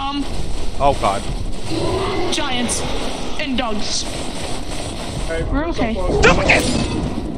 Oh god. Giants and dogs. Hey, We're okay. Stop it!